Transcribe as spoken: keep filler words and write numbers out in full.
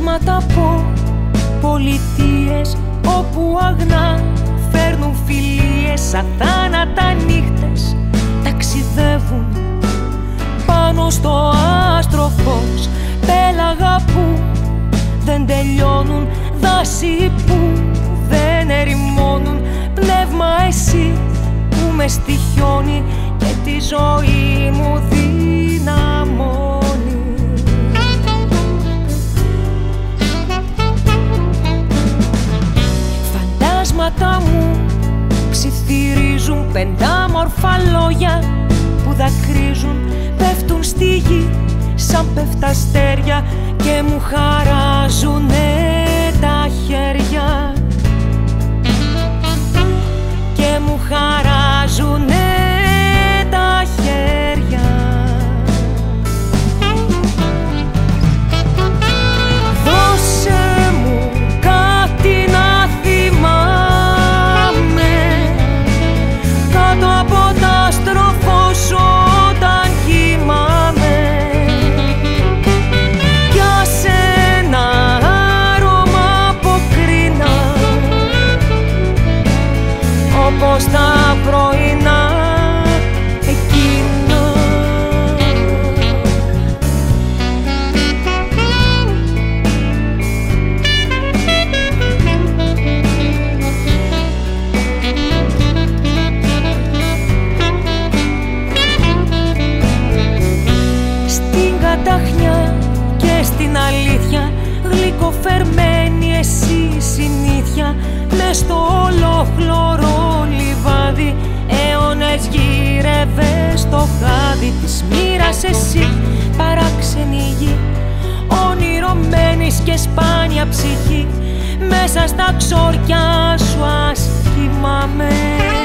Φαντάσματα από πολιτείες όπου αγνά φέρνουν φιλίες, σαν θάνατα νύχτες ταξιδεύουν πάνω στο άστρο φως. Πέλαγα που δεν τελειώνουν, δάση που δεν ερημώνουν, πνεύμα εσύ που με στοιχιώνει και τη ζωή μου δυναμώνει. Φαντάσματα μου ψιθυρίζουν πεντάμορφα λόγια που δακρύζουν, πέφτουν στη γη σαν πέφτα αστέρια και μου χαράζουνε τα χέρια και μου χαράζουνε τα χέρια. Δώσε μου κάτι να θυμάμαι κάτω από τα άστρο φως όταν κοιμάμαι, για σένα άρωμα αποκρίνα όπως τα πρωινά εκείνα. Στην καταχνιά και στην αλήθεια γλυκοφερμένη εσύ συνήθεια, μες στο ολόχλωρο λιβάδι αιώνες γύρευες στο χάδι της μοίρας εσύ παράξενη γη, ονειρωμένης και σπάνια ψυχή, μέσα στα ξόρκια σου ας κοιμάμαι.